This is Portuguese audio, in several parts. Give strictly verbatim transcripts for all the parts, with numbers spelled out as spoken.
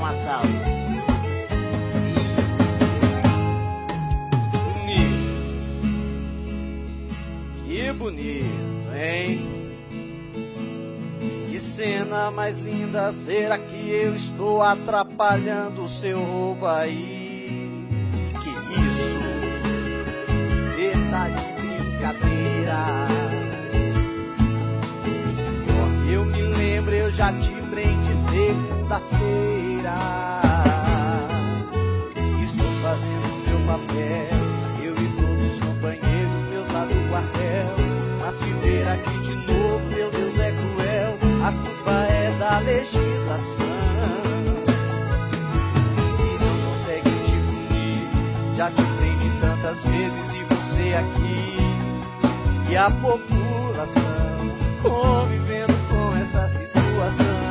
informação. Que bonito, hein? Que cena mais linda. Será que eu estou atrapalhando o seu roubo aí? Que isso? Cê tá de brincadeira. Porque eu me lembro, eu já te prendi segunda-feira. Estou fazendo meu papel, eu e todos os companheiros meus lá do quartel. Mas te ver aqui de novo, meu Deus, é cruel. A culpa é da legislação e não consegue te punir. Já te prendi tantas vezes e você aqui, e a população convivendo com essa situação.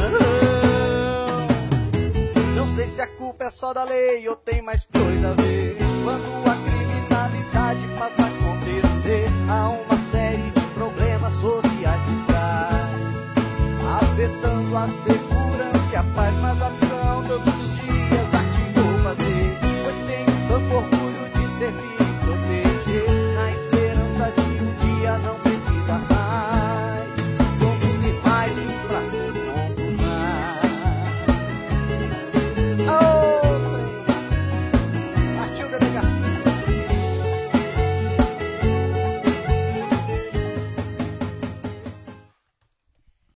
Não sei se a culpa é só da lei ou tem mais coisa a ver. Quando a criminalidade faz